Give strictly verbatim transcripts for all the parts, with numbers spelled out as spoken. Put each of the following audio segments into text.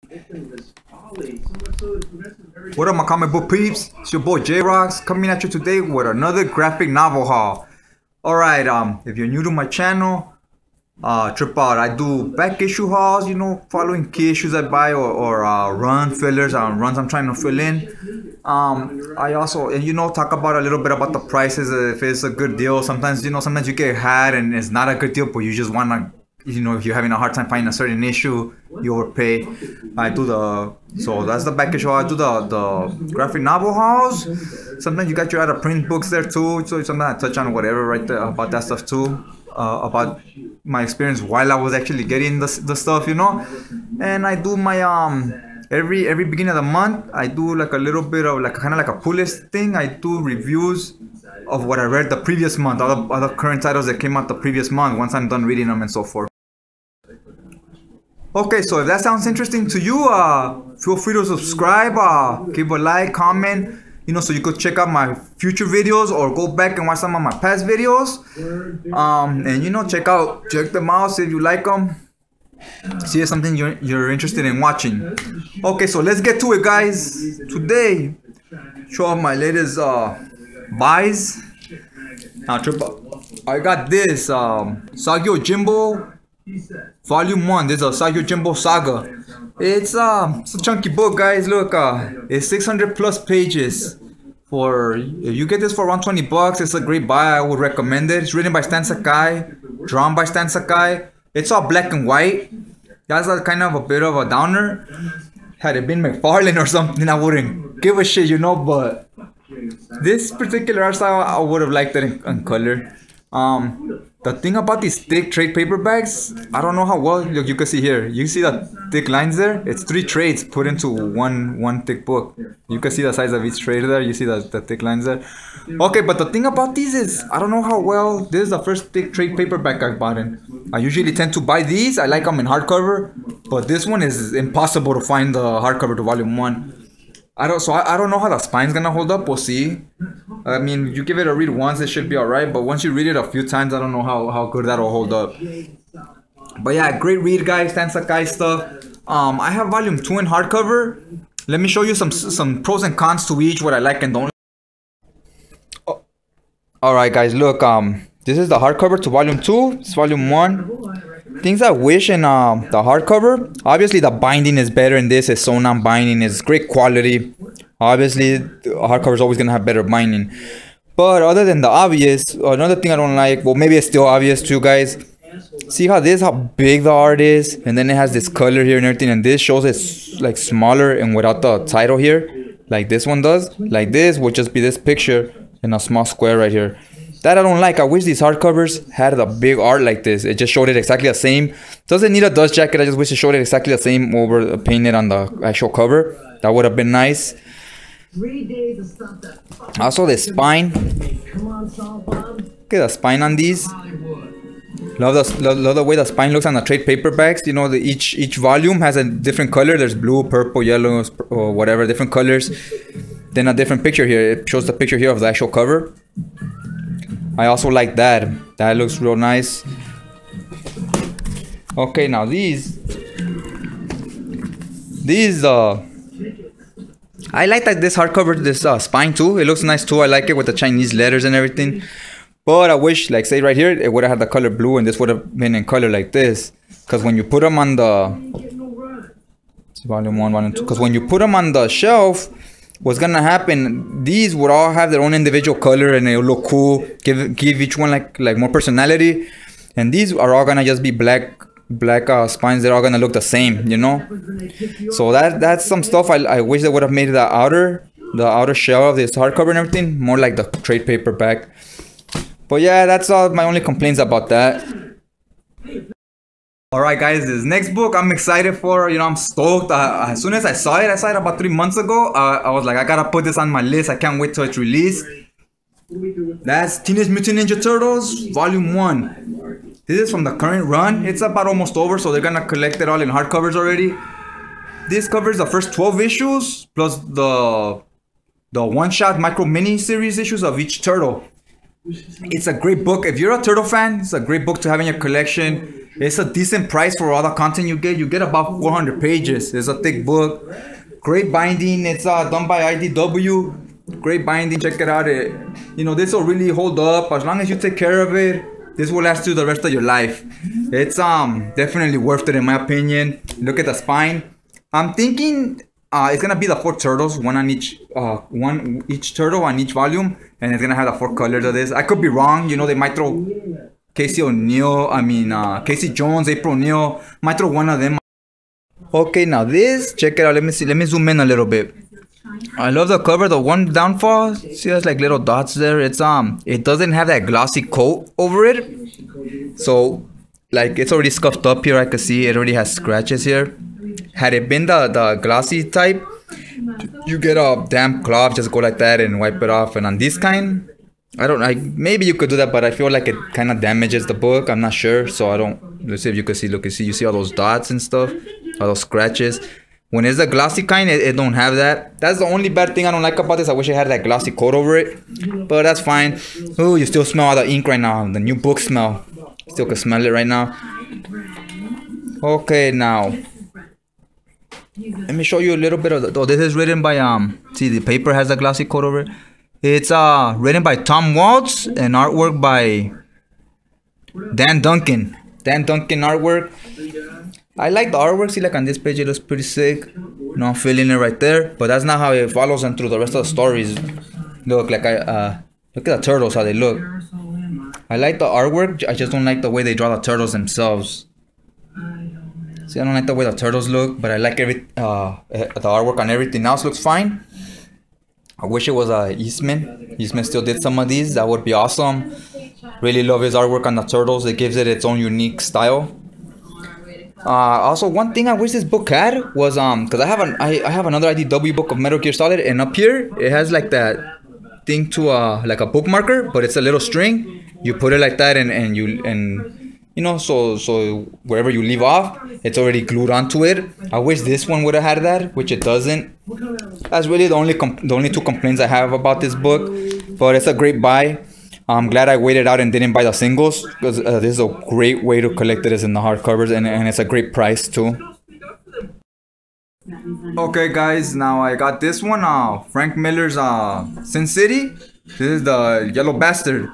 What up, my comic book peeps? It's your boy J-Rocks coming at you today with another graphic novel haul. Alright, um, if you're new to my channel, uh, trip out. I do back issue hauls, you know, following key issues I buy or, or uh, run fillers, uh, runs I'm trying to fill in. Um, I also, and you know, talk about a little bit about the prices, uh, if it's a good deal. Sometimes, you know, sometimes you get had and it's not a good deal, but you just want to, you know, if you're having a hard time finding a certain issue, you overpay. I do the, so that's the back issue. I do the, the graphic novel hauls. Sometimes you got your out of print books there too, so sometimes I touch on whatever right there about that stuff too, uh, about my experience while I was actually getting the, the stuff, you know. And I do my, um, every every beginning of the month, I do like a little bit of like kind of like a pull list thing. I do reviews of what I read the previous month, all the other current titles that came out the previous month once I'm done reading them and so forth. Okay, so if that sounds interesting to you, uh, feel free to subscribe, uh, give a like, comment, you know, so you could check out my future videos or go back and watch some of my past videos. Um, and you know, check out, check them out, see if you like them. See if something you're, you're interested in watching. Okay, so let's get to it, guys. Today, show off my latest uh, buys. Now, trip up. I got this um, Usagi Yojimbo Volume one. This is a Usagi Yojimbo Saga. It's, uh, it's a chunky book, guys. Look, uh, it's six hundred plus pages. For if you get this for around twenty bucks, it's a great buy. I would recommend it. It's written by Stan Sakai, drawn by Stan Sakai. It's all black and white. That's a kind of a bit of a downer. Had it been McFarlane or something, I wouldn't give a shit, you know. But this particular art style, I would have liked it in, in color. Um, the thing about these thick trade paperbacks, I don't know how well. Look, you can see here. You see the thick lines there? It's three trades put into one one thick book. You can see the size of each trade there. You see the, the thick lines there. Okay, but the thing about these is, I don't know how well. This is the first thick trade paperback I've bought in. I usually tend to buy these. I like them in hardcover, but this one is impossible to find the hardcover to volume one. I don't, so I, I don't know how the spine's gonna hold up. We'll see. I mean, you give it a read once, it should be alright. But once you read it a few times, I don't know how, how good that'll hold up. But yeah, great read, guys. Stan Sakai stuff. Um, I have volume two in hardcover. Let me show you some some pros and cons to each, what I like and don't. Oh. Alright, guys. Look, um, this is the hardcover to volume two. It's volume one. Things I wish in um, the hardcover. Obviously, the binding is better in this. It's sewn on binding. It's great quality. Obviously, the hardcover is always going to have better binding. But other than the obvious, another thing I don't like, well, maybe it's still obvious to you guys. See how this, how big the art is? And then it has this color here and everything. And this shows it's like smaller and without the title here. Like this one does. Like this would just be this picture in a small square right here. That I don't like. I wish these hardcovers had a big art like this. It just showed it exactly the same. Doesn't need a dust jacket. I just wish it showed it exactly the same over painted on the actual cover. That would have been nice. Also the spine. Look at the spine on these. Love the love, love the way the spine looks on the trade paperbacks. You know, the each each volume has a different color. There's blue, purple, yellow, or whatever, different colors. Then a different picture here. It shows the picture here of the actual cover. I also like that. That looks real nice. Okay, now these. These, uh. I like that this hardcover, this uh, spine too. It looks nice too. I like it with the Chinese letters and everything. But I wish, like, say right here, it would have had the color blue and this would have been in color like this. Because when you put them on the. Volume one, volume two. Because when you put them on the shelf, what's gonna happen, these would all have their own individual color and it'll look cool, give give each one like like more personality. And these are all gonna just be black black uh, spines. They're all gonna look the same, you know. So that that's some stuff I, I wish they would have made the outer the outer shell of this hardcover and everything more like the trade paperback. But yeah, that's all my only complaints about that. Alright, guys, this next book I'm excited for. You know, I'm stoked. Uh, as soon as I saw it, I saw it about three months ago. Uh, I was like, I gotta put this on my list. I can't wait till it's released. That's Teenage Mutant Ninja Turtles Volume one. This is from the current run. It's about almost over, so they're gonna collect it all in hardcovers already. This covers the first twelve issues, plus the, the one-shot micro mini-series issues of each turtle. It's a great book. If you're a turtle fan, it's a great book to have in your collection. It's a decent price for all the content you get. You get about four hundred pages. It's a thick book. Great binding. It's uh, done by I D W. Great binding. Check it out. It, you know, this will really hold up. As long as you take care of it, this will last you the rest of your life. It's um definitely worth it in my opinion. Look at the spine. I'm thinking uh, it's gonna be the four turtles, one on each, uh, one each turtle on each volume, and it's gonna have the four colors of this. I could be wrong. You know, they might throw Casey O'Neill. I mean, uh, Casey Jones, April O'Neil. Might throw one of them. Okay, now this. Check it out. Let me see. Let me zoom in a little bit. I love the cover. The one downfall, see, there's like little dots there. It's um, it doesn't have that glossy coat over it, so like it's already scuffed up here. I can see it already has scratches here. Had it been the the glossy type, you get a damp cloth, just go like that and wipe it off. And on this kind, I don't. I maybe you could do that, but I feel like it kind of damages the book. I'm not sure, so I don't. Let's see if you can see. Look, you see, you see all those dots and stuff, all those scratches. When it's the glossy kind, it, it don't have that. That's the only bad thing I don't like about this. I wish it had that glossy coat over it, but that's fine. Oh, you still smell all the ink right now. The new book smell. Still can smell it right now. Okay, now let me show you a little bit of the, oh, this is written by um. See, the paper has a glossy coat over it. It's uh written by Tom Waltz and artwork by Dan Duncan. Dan Duncan artwork. I like the artwork. See, like on this page, it looks pretty sick. You know, I'm feeling it right there. But that's not how it follows them through the rest of the stories. Look, like I uh, look at the turtles, how they look. I like the artwork. I just don't like the way they draw the turtles themselves. See, I don't like the way the turtles look, but I like every uh the artwork on everything else looks fine. I wish it was uh, Eastman. Eastman still did some of these. That would be awesome. Really love his artwork on the turtles. It gives it its own unique style. Uh, also, one thing I wish this book had was um, cause I have an I, I have another I D W book of Metal Gear Solid, and up here it has like that thing to uh like a bookmarker, but it's a little string. You put it like that, and and you and you know so so wherever you leave off, it's already glued onto it. I wish this one would have had that, which it doesn't. That's really the only com the only two complaints I have about this book, but it's a great buy. I'm glad I waited out and didn't buy the singles, because uh, this is a great way to collect it, is in the hardcovers, and, and it's a great price too. Okay guys, now I got this one, uh, Frank Miller's uh, Sin City. This is the Yellow Bastard.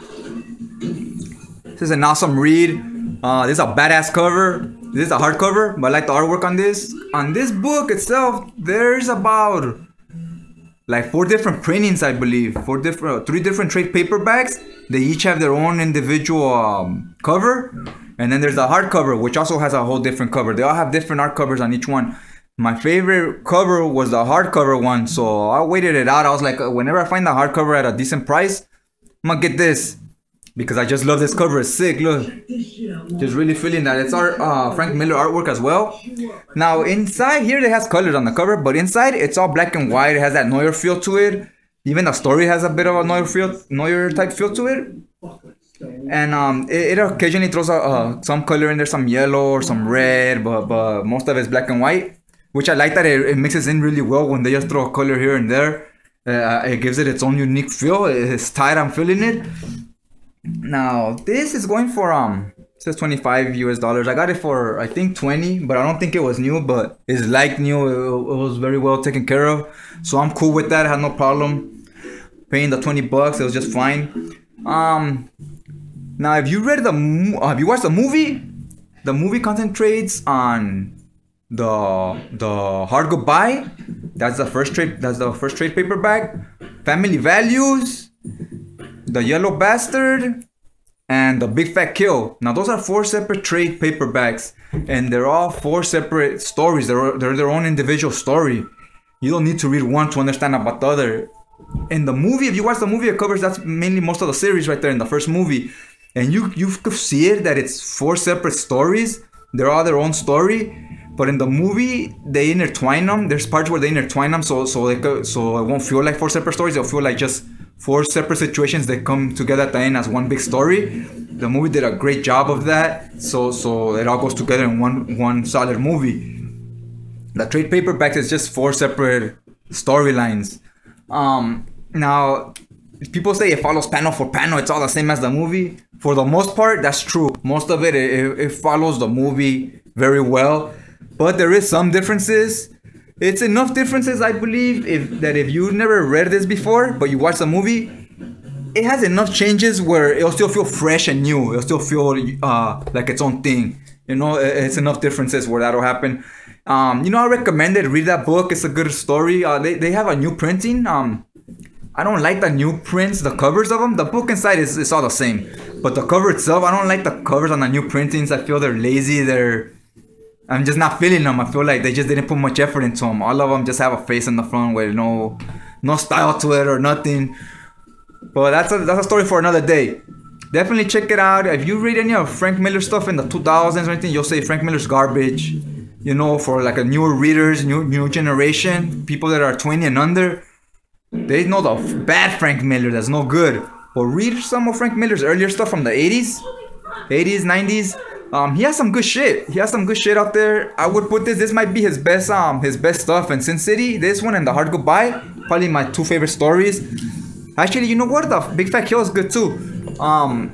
This is an awesome read. Uh, this is a badass cover. This is a hardcover, but I like the artwork on this. On this book itself, there's about like four different printings, I believe. Four different, three different trade paperbacks. They each have their own individual um, cover. And then there's the hardcover, which also has a whole different cover. They all have different art covers on each one. My favorite cover was the hardcover one, so I waited it out. I was like, whenever I find the hardcover at a decent price, I'm gonna get this, because I just love this cover. It's sick. Look, just really feeling that. It's our uh, Frank Miller artwork as well. Now inside here, it has colors on the cover, but inside it's all black and white. It has that Neuer feel to it. Even the story has a bit of a Neuer feel, Neuer type feel to it. And um, it, it occasionally throws a, uh, some color in there, some yellow or some red, but but most of it's black and white, which I like that it, it mixes in really well when they just throw a color here and there. Uh, it gives it its own unique feel. It's tight. I'm feeling it. Now this is going for um it says twenty-five U S dollars. I got it for I think twenty, but I don't think it was new, but it's like new. It, it was very well taken care of, so I'm cool with that. I had no problem paying the twenty bucks. It was just fine. Um now if you read the uh, have you watched the movie, the movie concentrates on the the Hard Goodbye. That's the first trade that's the first trade paperback. Family Values, The Yellow Bastard, and The Big Fat Kill. Now those are four separate trade paperbacks, and they're all four separate stories. They're, they're their own individual story. You don't need to read one to understand about the other. In the movie, if you watch the movie, it covers that's mainly most of the series right there in the first movie, and you you could see it that it's four separate stories. They're all their own story, but in the movie they intertwine them. There's parts where they intertwine them, so so they could, so it won't feel like four separate stories. It'll feel like just four separate situations that come together at the end as one big story. The movie did a great job of that, so so it all goes together in one one solid movie. The trade paperback is just four separate storylines. Um, now people say it follows panel for panel, it's all the same as the movie. For the most part, that's true. Most of it, it, it follows the movie very well. But there is some differences. It's enough differences, I believe, if that if you never read this before, but you watch the movie, it has enough changes where it'll still feel fresh and new. It'll still feel uh, like its own thing. You know, it's enough differences where that'll happen. Um, you know, I recommend it. Read that book. It's a good story. Uh, they, they have a new printing. Um, I don't like the new prints, the covers of them. The book inside is, is all the same. But the cover itself, I don't like the covers on the new printings. I feel they're lazy. They're... I'm just not feeling them. I feel like they just didn't put much effort into them. All of them just have a face in the front with no no style to it or nothing. But that's a, that's a story for another day. Definitely check it out. If you read any of Frank Miller stuff in the two thousands or anything, you'll say Frank Miller's garbage. You know, for like a newer readers, new new generation, people that are twenty and under, they know the bad Frank Miller. That's no good. But read some of Frank Miller's earlier stuff from the eighties, eighties, nineties. Um, he has some good shit. He has some good shit out there. I would put this. This might be his best. Um, his best stuff in Sin City. This one and The Hard Goodbye, probably my two favorite stories. Actually, you know what? The Big Fat Kill is good too. Um,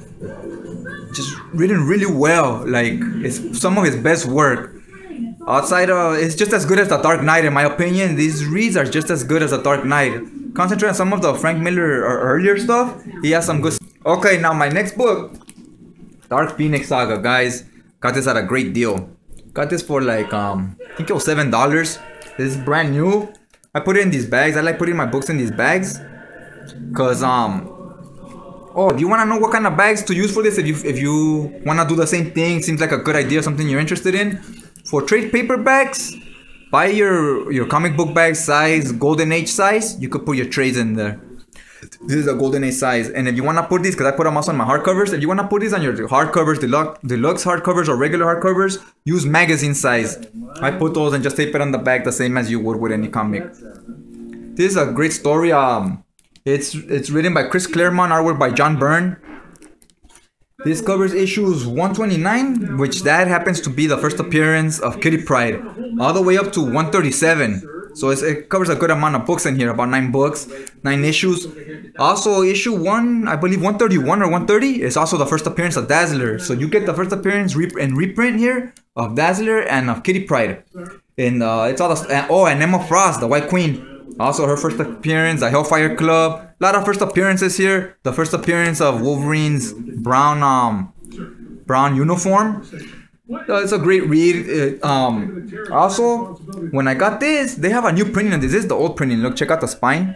just written really well. Like it's some of his best work. Outside of, it's just as good as The Dark Knight in my opinion. These reads are just as good as The Dark Knight. Concentrate on some of the Frank Miller or earlier stuff. He has some good. Okay, now my next book. Dark Phoenix Saga, guys. Got this at a great deal. Got this for like, um, I think it was seven dollars. This is brand new. I put it in these bags. I like putting my books in these bags. Cause, um, oh, if you want to know what kind of bags to use for this, if you if you want to do the same thing, seems like a good idea, something you're interested in. For trade paperbacks, buy your, your comic book bag size, Golden Age size. You could put your trades in there. This is a Golden Age size, and if you want to put these, because I put them also on my hardcovers, if you want to put these on your hardcovers, deluxe, deluxe hardcovers or regular hardcovers, use magazine size. I put those and just tape it on the back the same as you would with any comic. This is a great story. Um, it's it's written by Chris Claremont, artwork by John Byrne. This covers issues one twenty-nine, which that happens to be the first appearance of Kitty Pryde, all the way up to one thirty-seven. So it's, it covers a good amount of books in here, about nine books, nine issues. Also, issue one, I believe one thirty-one or one thirty is also the first appearance of Dazzler. So you get the first appearance rep and reprint here of Dazzler and of Kitty Pryde. And uh, it's all the, oh, and Emma Frost, the White Queen. Also her first appearance, the Hellfire Club. A lot of first appearances here. The first appearance of Wolverine's brown um brown uniform. Uh, it's a great read. Uh, um, also, when I got this, they have a new printing of this. This is the old printing. Look, check out the spine.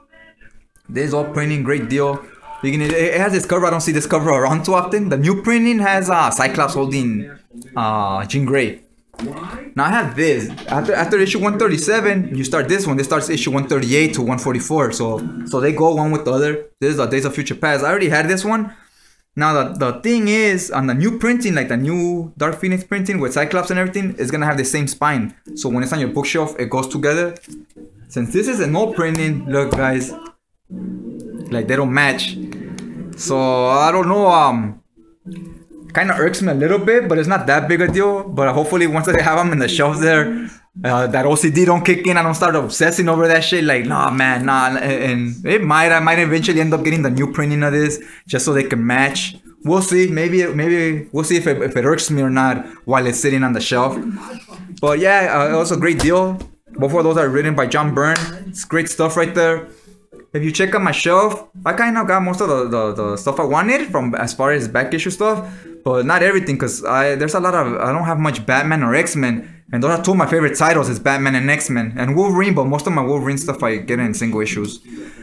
This is old printing, great deal. You can, it has this cover. I don't see this cover around too often. The new printing has uh, Cyclops holding uh, Jean Grey. Now I have this. After after issue one thirty-seven, you start this one. This starts issue one thirty-eight to one forty-four. So so they go one with the other. This is the Days of Future Past. I already had this one. Now the, the thing is, on the new printing, like the new Dark Phoenix printing with Cyclops and everything, it's gonna have the same spine. So when it's on your bookshelf, it goes together. Since this is an old printing, look guys, like they don't match. So I don't know, um, kind of irks me a little bit, but it's not that big a deal. But hopefully once they have them in the shelves there, uh, that O C D don't kick in. I don't start obsessing over that shit. Like, nah, man, nah. And it might, I might eventually end up getting the new printing of this just so they can match. We'll see. Maybe, maybe we'll see if it, if it irks me or not while it's sitting on the shelf. But yeah, uh, it was a great deal. Both of those are written by John Byrne. It's great stuff right there. If you check out my shelf, I kind of got most of the, the, the stuff I wanted from as far as back issue stuff, but not everything, because I there's a lot of, I don't have much Batman or X-Men, and those are two of my favorite titles is Batman and X-Men, and Wolverine, but most of my Wolverine stuff I get in single issues.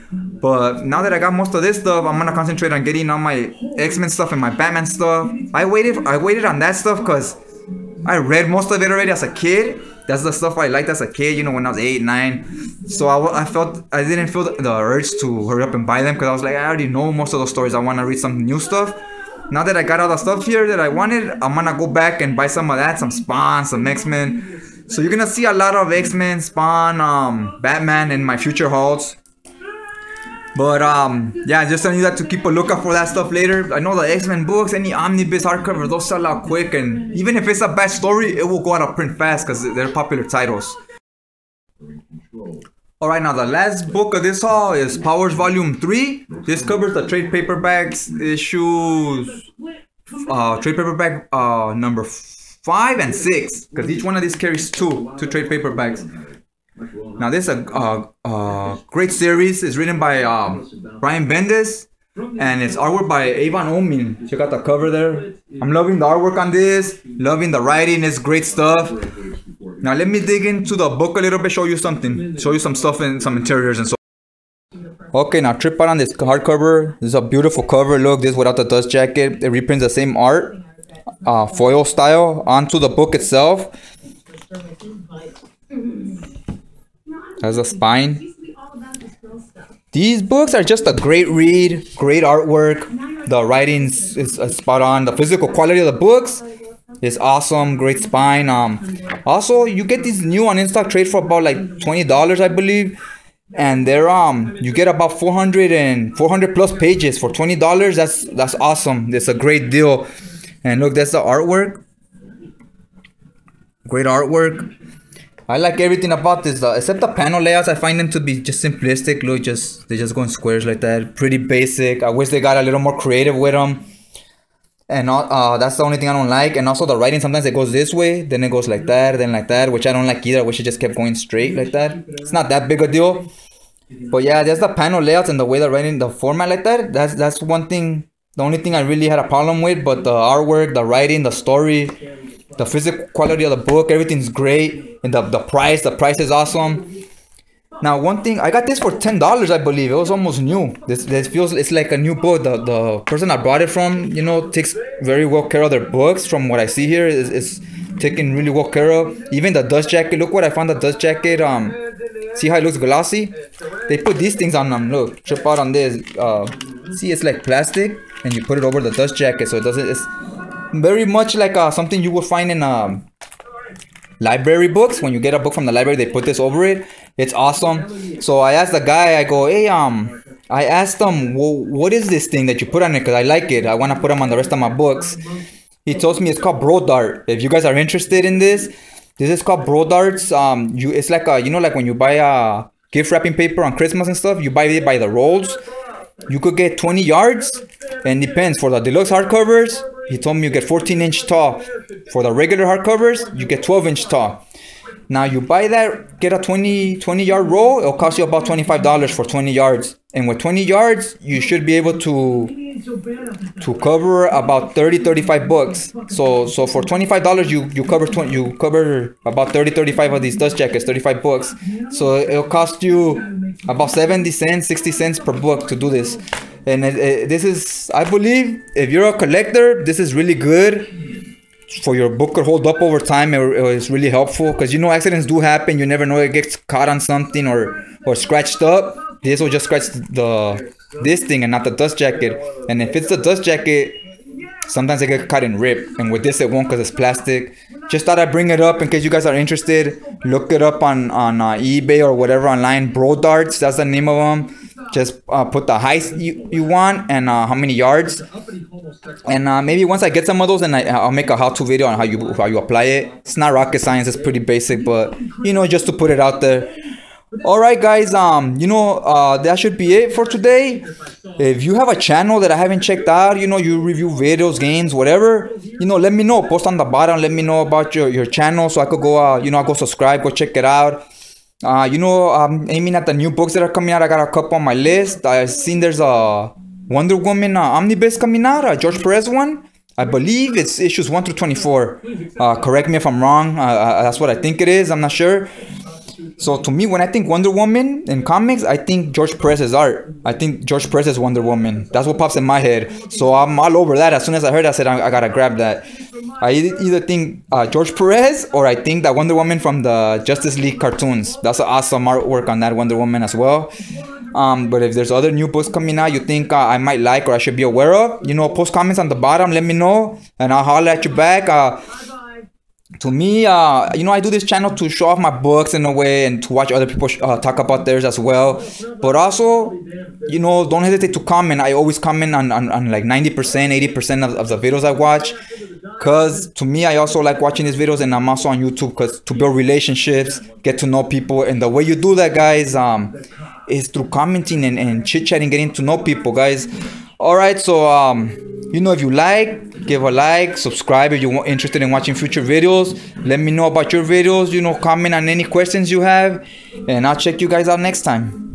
But now that I got most of this stuff, I'm gonna concentrate on getting all my X-Men stuff and my Batman stuff. I waited, I waited on that stuff because I read most of it already as a kid. That's the stuff I liked as a kid, you know, when I was eight, nine. So I, I felt, I didn't feel the, the urge to hurry up and buy them because I was like, I already know most of those stories. I want to read some new stuff. Now that I got all the stuff here that I wanted, I'm going to go back and buy some of that, some Spawn, some X-Men. So you're going to see a lot of X-Men, Spawn, um, Batman in my future hauls. But um, yeah, just telling you that to keep a lookout for that stuff later. I know the X-Men books, any omnibus hardcover, those sell out quick, and even if it's a bad story, it will go out of print fast because they're popular titles. Alright, now the last book of this haul is Powers Volume three. This covers the trade paperbacks issues, uh, trade paperback uh, number five and six, because each one of these carries two, two trade paperbacks. Now this is a, a, a great series. It's written by um, Brian Bendis, and it's artwork by Avon Omin. Check out the cover there. I'm loving the artwork on this, loving the writing, it's great stuff. Now let me dig into the book a little bit, show you something, show you some stuff and some interiors and so. Okay, now trip out on this hardcover. This is a beautiful cover. Look, this without the dust jacket. It reprints the same art, uh, foil style, onto the book itself. Has a spine. These books are just a great read, great artwork. The writing is, is spot on. The physical quality of the books is awesome, great spine. Um, also, you get these new on in-stock trade for about like twenty dollars, I believe. And they're um, you get about four hundred and four hundred plus pages for twenty dollars. That's that's awesome. It's a great deal. And look, that's the artwork. Great artwork. I like everything about this, uh, except the panel layouts. I find them to be just simplistic. Look, just they just go in squares like that. Pretty basic. I wish they got a little more creative with them. And uh, that's the only thing I don't like. And also the writing, sometimes it goes this way, then it goes like that, then like that, which I don't like either. I wish it just kept going straight like that. It's not that big a deal. But yeah, there's the panel layouts and the way they're writing the format like that. That's that's one thing, the only thing I really had a problem with. But the artwork, the writing, the story, the physical quality of the book, everything's great. And the, the price, the price is awesome. Now, one thing, I got this for ten dollars, I believe. It was almost new. This this feels, it's like a new book. The the person I bought it from, you know, takes very well care of their books. From what I see here, is is taken really well care of. Even the dust jacket. Look what I found, the dust jacket. Um, see how it looks glossy? They put these things on them. Look, trip out on this. Uh, see, it's like plastic, and you put it over the dust jacket, so it doesn't. It's very much like uh, something you would find in um. library books. When you get a book from the library, they put this over it. It's awesome. So I asked the guy, I go, hey, um, I asked him, well, what is this thing that you put on it? Because I like it. I want to put them on the rest of my books. He tells me it's called Bro Dart. If you guys are interested in this, this is called Bro Darts. Um, you, it's like, a, you know, like when you buy a gift wrapping paper on Christmas and stuff, you buy it by the rolls. You could get twenty yards, and depends. For the deluxe hardcovers, he told me you get fourteen inch tall. For the regular hardcovers, you get twelve inch tall. Now you buy that, get a twenty, twenty yard roll, it'll cost you about twenty-five dollars for twenty yards. And with twenty yards, you should be able to to cover about thirty, thirty-five books. So so for twenty-five dollars, you you cover twenty, you cover about thirty, thirty-five of these dust jackets, thirty-five books. So it'll cost you about seventy cents, sixty cents per book to do this. And it, it, this is, I believe, if you're a collector, this is really good. For your book could hold up over time. It, it's really helpful because, you know, accidents do happen. You never know, it gets caught on something or or scratched up. This will just scratch the this thing and not the dust jacket. And if it's the dust jacket, sometimes it get caught and rip. And with this, it won't because it's plastic. Just thought I'd bring it up in case you guys are interested. Look it up on on uh, eBay or whatever online. Bro Darts, that's the name of them. Just uh, put the height you, you want and uh, how many yards. And uh, maybe once I get some of those, and I, I'll make a how-to video on how you how you apply it. It's not rocket science. It's pretty basic, but you know, just to put it out there. All right, guys. Um, you know, uh, that should be it for today. If you have a channel that I haven't checked out, you know, you review videos, games, whatever, you know, let me know. Post on the bottom. Let me know about your your channel so I could go, uh, you know, I'll go subscribe, go check it out. Uh, you know, I'm aiming at the new books that are coming out. I got a couple on my list. I've seen there's a Wonder Woman uh, omnibus coming out, a George Perez one. I believe it's issues one through twenty-four. Uh, correct me if I'm wrong. Uh, that's what I think it is. I'm not sure. So to me, when I think Wonder Woman in comics, I think George Perez's art. I think George Perez's Wonder Woman. That's what pops in my head. So I'm all over that. As soon as I heard it, I said, I, I gotta grab that. I either think uh, George Perez or I think that Wonder Woman from the Justice League cartoons. That's an awesome artwork on that Wonder Woman as well. Um, but if there's other new books coming out you think uh, I might like or I should be aware of, you know, post comments on the bottom. Let me know and I'll holler at you back. Uh, To me, uh, you know, I do this channel to show off my books in a way and to watch other people uh, talk about theirs as well. But also, you know, don't hesitate to comment. I always comment on, on, on like ninety percent, eighty percent of, of the videos I watch. Cause to me, I also like watching these videos, and I'm also on YouTube cause to build relationships, get to know people, and the way you do that, guys, um, is through commenting and, and chit chatting, getting to know people, guys. All right, so um, you know, if you like, give a like, subscribe if you're interested in watching future videos. Let me know about your videos. You know, comment on any questions you have, and I'll check you guys out next time.